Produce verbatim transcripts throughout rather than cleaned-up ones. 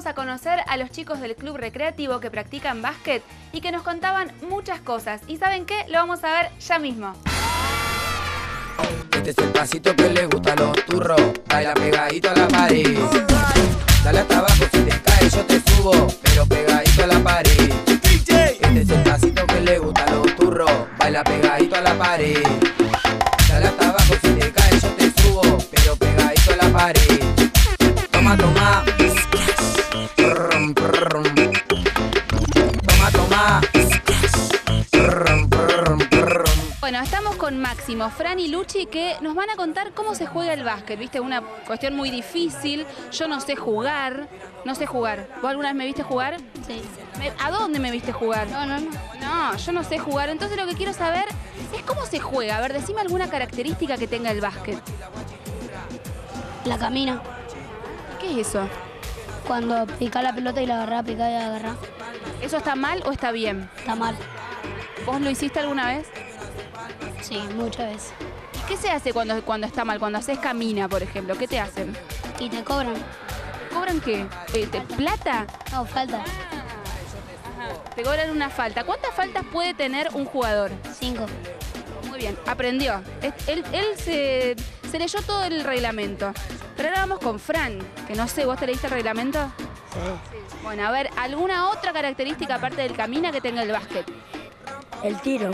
a conocer a los chicos del club recreativo que practican básquet y que nos contaban muchas cosas. ¿Y saben qué? Lo vamos a ver ya mismo. Este es el pasito que le gusta a los turros, baila pegadito a la pared. Dale hasta abajo, si te caes yo te subo, pero pegadito a la pared. Este es el pasito que le gusta a los turros, baila pegadito a la pared. Dale hasta abajo, si te caes yo te subo, pero pegadito a la pared. Toma, toma. Prrrum, prrrum. Toma, toma. Prrrum, prrrum, prrrum. Bueno, estamos con Máximo, Fran y Luchi que nos van a contar cómo se juega el básquet. Viste, una cuestión muy difícil. Yo no sé jugar, no sé jugar. ¿Vos alguna vez me viste jugar? Sí. Me- ¿A dónde me viste jugar? No, no, no. No, yo no sé jugar. Entonces lo que quiero saber es cómo se juega. A ver, decime alguna característica que tenga el básquet. La camina. ¿Qué es eso? Cuando pica la pelota y la agarra, pica y la agarra. ¿Eso está mal o está bien? Está mal. ¿Vos lo hiciste alguna vez? Sí, muchas veces. ¿Y qué se hace cuando, cuando está mal? Cuando haces camina, por ejemplo. ¿Qué te hacen? Y te cobran. ¿Cobran qué? Eh, te- ¿Plata? No, falta. Te cobran una falta. ¿Cuántas faltas puede tener un jugador? Cinco. Muy bien, aprendió. Es- Él, él se, se leyó todo el reglamento. Pero ahora vamos con Fran, que no sé, ¿vos te leíste el reglamento? Sí. Bueno, a ver, ¿alguna otra característica aparte del camina que tenga el básquet? El tiro.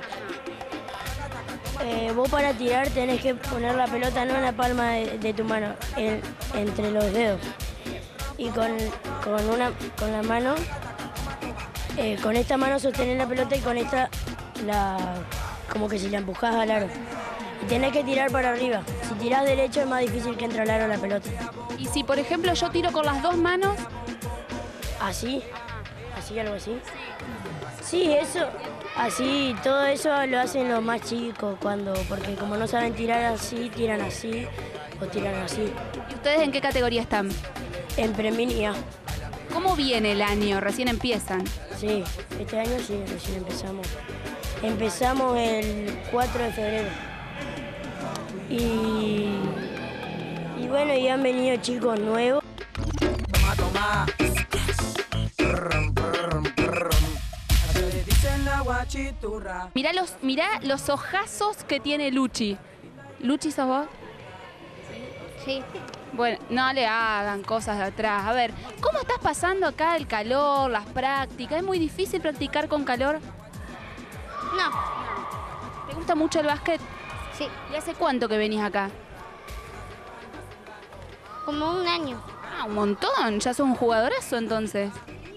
Eh, vos para tirar tenés que poner la pelota no en la palma de, de tu mano, en- entre los dedos. Y con, con, una, con la mano, eh, con esta mano sostener la pelota y con esta la como que si la empujás al aro. Y tenés que tirar para arriba. Si tirás derecho es más difícil que entre al aro la pelota. Y si, por ejemplo, yo tiro con las dos manos, Así, así, algo así. Sí, eso, así, todo eso lo hacen los más chicos cuando, porque como no saben tirar así, tiran así o tiran así. ¿y ustedes en qué categoría están? En Preminia, ¿Cómo viene el año? Recién empiezan. sí, este año sí, recién empezamos. Empezamos el cuatro de febrero. Y, y bueno, y han venido chicos nuevos. Toma, toma. Prrrum, prrrum, prrrum. Así le dicen la guachiturra. Mirá los, mirá los ojazos que tiene Luchi. ¿Luchi sos vos? Sí. Bueno, no le hagan cosas de atrás. A ver, ¿cómo estás pasando acá el calor, las prácticas? ¿Es muy difícil practicar con calor? No. ¿Te gusta mucho el básquet? Sí. ¿Y hace cuánto que venís acá? Como un año. Ah, un montón. Ya sos un jugadorazo entonces.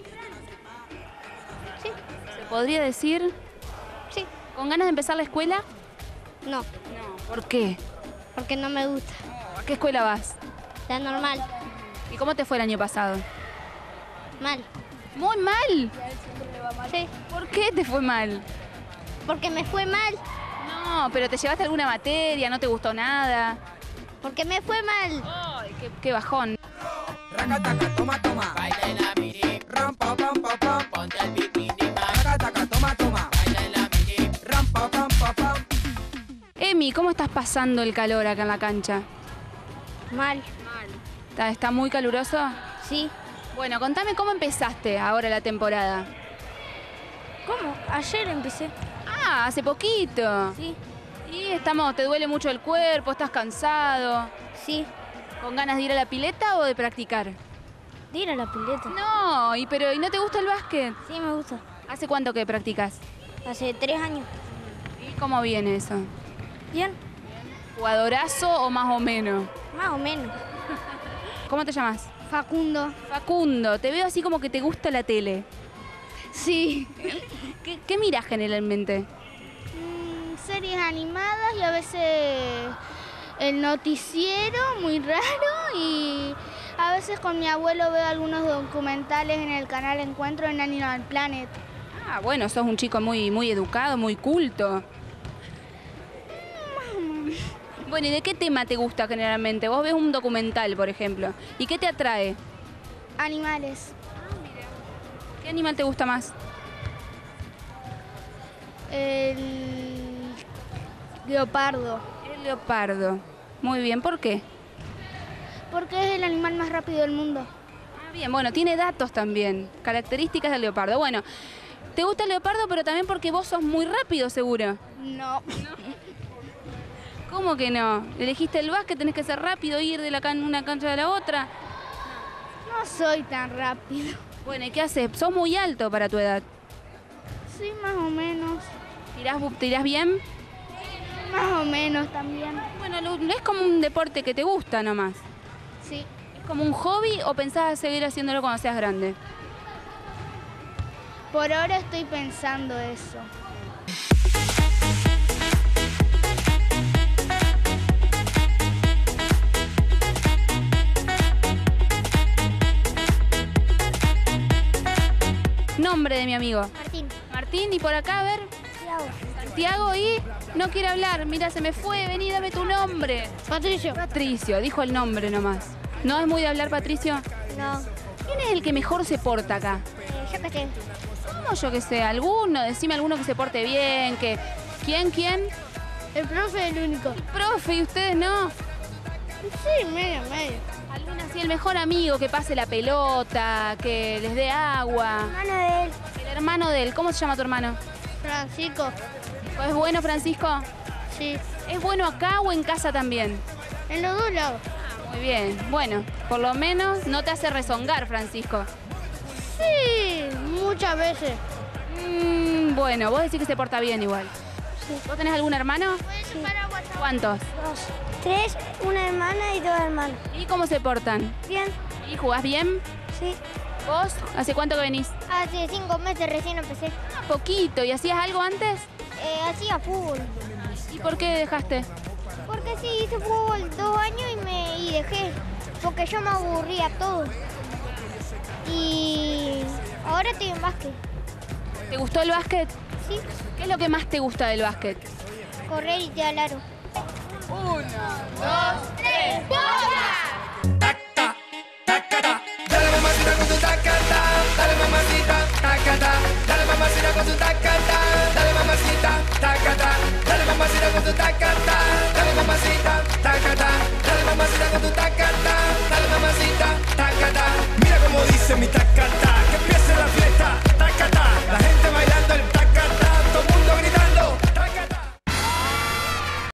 Sí. ¿Se podría decir? Sí. ¿Con ganas de empezar la escuela? No. No. ¿Por qué? Porque no me gusta. ¿A qué escuela vas? La normal. ¿Y cómo te fue el año pasado? Mal. Muy mal. Sí. ¿Por qué te fue mal? Porque me fue mal. No, pero ¿te llevaste alguna materia? ¿No te gustó nada? Porque me fue mal. Ay, qué, qué bajón. Racataca, toma, toma. Baila en la mini. Ram, pa, pam, pa, pam. Ponte el bikini. Racataca, toma, toma. Baila en la mini. Ram, pa, pam, pa, pam. Emi, ¿cómo estás pasando el calor acá en la cancha? Mal. ¿Está, está muy caluroso? Sí. Bueno, contame cómo empezaste ahora la temporada. ¿Cómo? Ayer empecé. Ah, hace poquito. Sí. ¿Y estamos, te duele mucho el cuerpo? ¿Estás cansado? Sí. ¿Con ganas de ir a la pileta o de practicar? De ir a la pileta. No, y pero ¿y no te gusta el básquet? Sí, me gusta. ¿Hace cuánto que practicas? Hace tres años. ¿Y cómo viene eso? Bien. ¿Jugadorazo o más o menos? Más o menos. ¿Cómo te llamas? Facundo. Facundo, te veo así como que te gusta la tele. Sí. ¿Qué, qué miras generalmente? Mm, series animadas y a veces el noticiero, muy raro, y a veces con mi abuelo veo algunos documentales en el canal Encuentro en Animal Planet. Ah, bueno, sos un chico muy, muy educado, muy culto. Bueno, ¿y de qué tema te gusta generalmente? Vos ves un documental, por ejemplo. ¿Y qué te atrae? Animales. ¿Qué animal te gusta más? El leopardo. El leopardo. Muy bien, ¿por qué? Porque es el animal más rápido del mundo. Ah, Bien, bueno, tiene datos también, características del leopardo. Bueno, ¿te gusta el leopardo pero también porque vos sos muy rápido, seguro? No. ¿Cómo que no? Elegiste el básquet, tenés que ser rápido, ir de la can una cancha a la otra. No soy tan rápido. Bueno, ¿y qué haces? Sos muy alto para tu edad. Sí, más o menos. ¿Tirás, tirás bien? Más o menos también. Bueno, lo- es como un deporte que te gusta nomás. Sí. ¿Es como un hobby o pensás seguir haciéndolo cuando seas grande? Por ahora estoy pensando eso. Nombre de mi amigo. Martín. Martín, y por acá, a ver, Santiago, y no quiere hablar. Mira, se me fue, vení, dame tu nombre. Patricio. Patricio, dijo el nombre nomás. ¿No es muy de hablar, Patricio? No. ¿Quién es el que mejor se porta acá? Eh, yo qué sé. ¿Cómo yo que sé? ¿Alguno? Decime alguno que se porte bien, que... ¿Quién, quién? El profe es el único. Profe, ¿y ustedes no? Sí, medio, medio. ¿Alguien así, el mejor amigo que pase la pelota, que les dé agua? Hermano de él. El hermano de él, ¿cómo se llama tu hermano? Francisco. ¿Es bueno, Francisco? Sí. ¿Es bueno acá o en casa también? En los dos lados. Muy bien, bueno, por lo menos no te hace rezongar, Francisco. Sí, muchas veces. Mm, bueno, vos decís que se porta bien igual. Sí. ¿Vos tenés algún hermano? Sí. ¿Cuántos? Dos. Tres, una hermana y dos hermanos. ¿Y cómo se portan? Bien. ¿Y jugás bien? Sí. ¿Vos? ¿Hace cuánto que venís? Hace cinco meses recién empecé. Ah, poquito. ¿Y hacías algo antes? Eh, hacía fútbol. ¿Y por qué dejaste? Porque sí, hice fútbol dos años y me y dejé. Porque yo me aburría todo. Y ahora estoy en básquet. ¿Te gustó el básquet? Sí. ¿Qué es lo que más te gusta del básquet? Correr y tirar al aro. Uno, dos, tres. ¡Gol!